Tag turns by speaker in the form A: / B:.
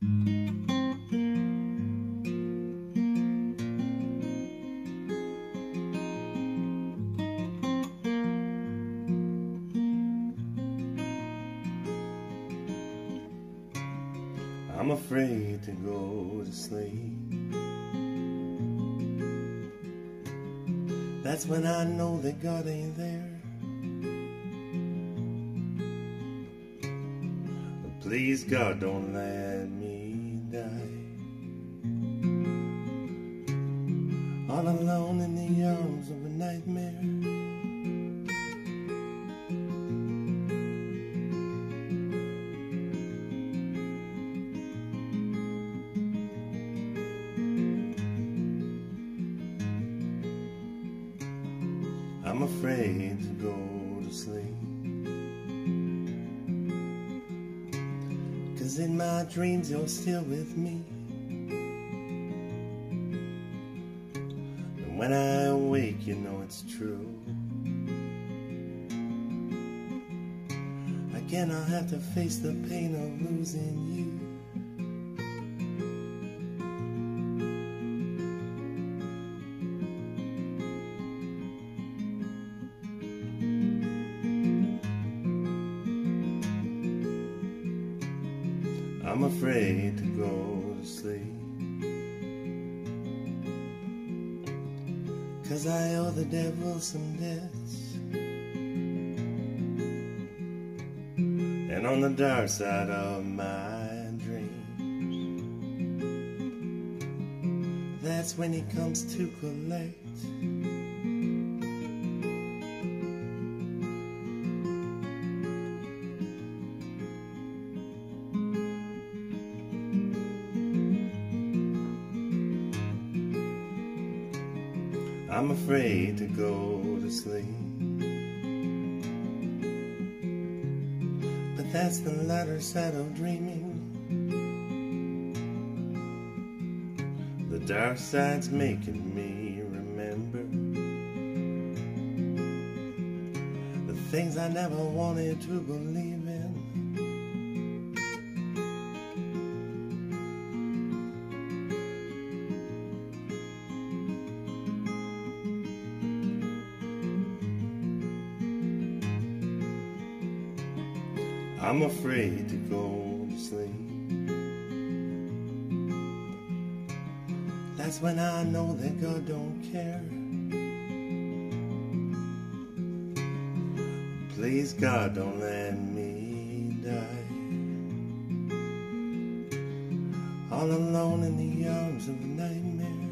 A: I'm afraid to go to sleep. That's when I know that God ain't there. But please, God, don't let me die all alone in the arms of a nightmare. I'm afraid to go to sleep, 'cause in my dreams you're still with me. And when I awake, you know it's true. Again I'll have to face the pain of losing you. I'm afraid to go to sleep, 'cause I owe the devil some debts. And on the dark side of my dreams, that's when he comes to collect. I'm afraid to go to sleep, but that's the lighter side of dreaming. The dark side's making me remember the things I never wanted to believe in. I'm afraid to go to sleep. That's when I know that God don't care. Please, God, don't let me die all alone in the arms of a nightmare.